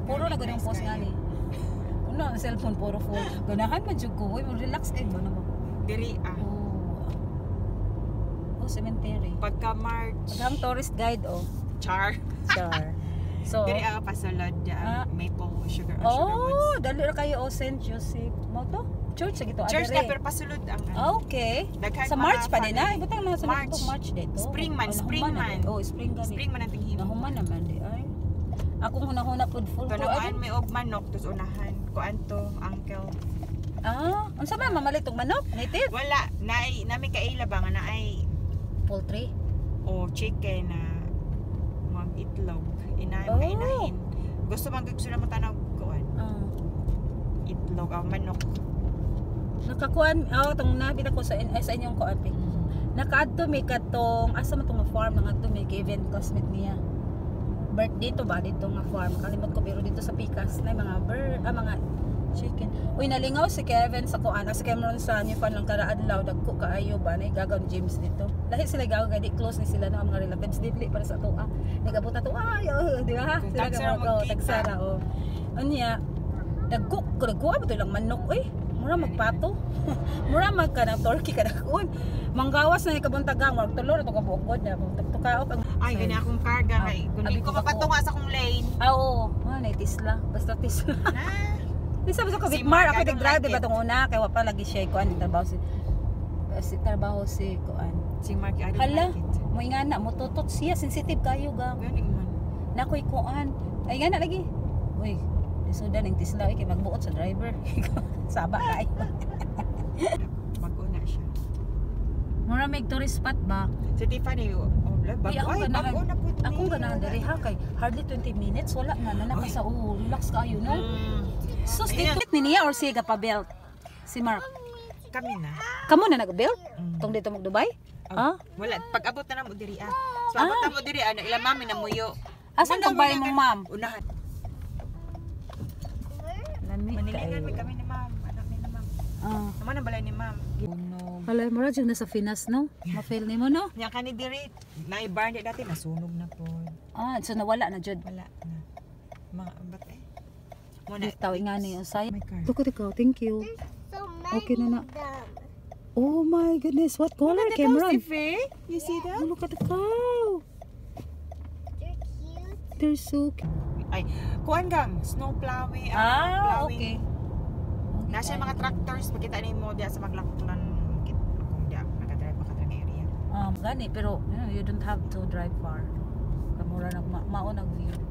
puro na ganang post nga ni. Una ang cellphone puro full. Ganahan man jud ko, mo relax kay mo na mo. Diri Oh, cemetery. Pagka March. Paghang tourist guide Char. Char. So, Diri pasulod Maple Sugar oh, Woods. dali ra kayo St. Joseph. Mo to? Church sa gito Church adere. na pero pasulod ang Okay. Daghan Sa mga March pa din family. Butang na sa March dito. Spring man. Spring gani. Spring man ang tingin. Nahuman naman di ay. Akong hunahuna pud full ko Kanaan may og manok tus unahan kuan to uncle. Unsa ba mamalitong manok? Native? Wala, nami kaila ba nga naay Poultry. o chicken na mag itlog. Inahin. Gusto man gud sila matanaw kuan. Itlog manok. Nakakuan tong nabita ko sa inyong kuan pi. Nakaadto mi katong asa man tong farm ngadto mi kay event classmate niya. Birthday to ba dito nga farm. Kalimot ko pero dito sa Picas na mga mga chicken. Uy, nalingaw si Kevin sa kuan. Si Cameron sa New Fan lang karaadlaw dagko kaayo ba na gagaw ni James dito. Lahi sila gagaw kay di close ni sila na mga relatives dibli para sa tuwa. Nagabuta to di ba? Sila gagaw tagsara Unya dagko ba to lang manok mura magpato. Mura magkanang turkey kada kun. Manggawas na kabuntagang mag tulo na to kabukod na tukaok ang ay gani akong karga kay kun ko mapatunga sa akong lane. Oo, na Tesla. Basta Tesla. Di sabi sa Bigmar ako nag-drive diba tong una kay wa pa lagi siya kuan trabaho si kuan. Si Mark ay hala, mo ingana mo tutot siya sensitive kayo ga. Gani man. Nakoy kuan. Ay ingana lagi. Uy, sudan ng Tesla kay magbuot sa driver. Saba kay. Mag-una siya. Mura may tourist spot ba? Si Tiffany Akong ganahan diri ha kay hardly 20 minutes wala na ka sa relax kayo no. So stick ni niya or siya pa belt? Si Mark. Kami na. Kamo na nag-belt? Tong dito mag Dubai? Wala pag abot na mo diri So abot na mo diri ila mami na muyo. Asan tong bahay mong ma'am? Unahan. Lami Manilingan kami ni ma'am. Anak ni ma'am. Naman ang balay ni ma'am. Hala, mura dyan na sa Finas, no? Ma-fail ni mo, no? Nya kani diri na-bar di dati nasunog na po. So nawala na dyan. Wala na. Mga ambat Muna tawag nga niyo say. Look at ikaw, thank you. Okay na na. Oh my goodness, what color, Cameron? You see that? Look at the cow. They're so cute. Ay, kuan gang snow plowing. Okay. Nasa mga tractors pakita ni mo diya sa maglaktunan kung diya nakadrive nga area. Gani pero you don't have to drive far. Kamura nag maon ang view.